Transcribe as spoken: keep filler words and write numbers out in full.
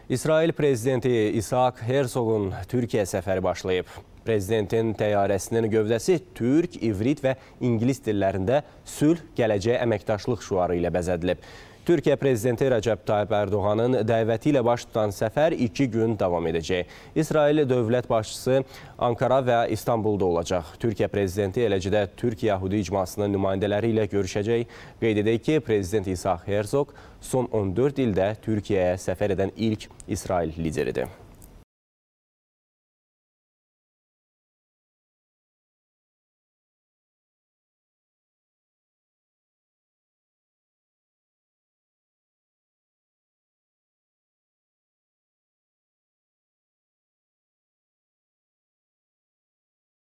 İsrail prezidenti İshak Herzogun Türkiyə səfəri başlayıb. Prezidentin təyyarəsinin gövdəsi türk, ivrit və ingilis dillərində sülh, gələcək, əməkdaşlıq şüarı ilə bəzədilib. Türkiyə prezidenti Rəcəb Tayyip Ərdoğanın dəvəti ilə baş tutan səfər iki gün davam edəcək. İsrail dövlət başçısı Ankara və İstanbulda olacaq. Türkiyə prezidenti eləcə də Türk-Yahudi icmasının nümayəndələri ilə görüşəcək. Qeyd edək ki, prezident İshak Herzog son on dörd ildə Türkiyəyə səfər edən ilk İsrail lideridir.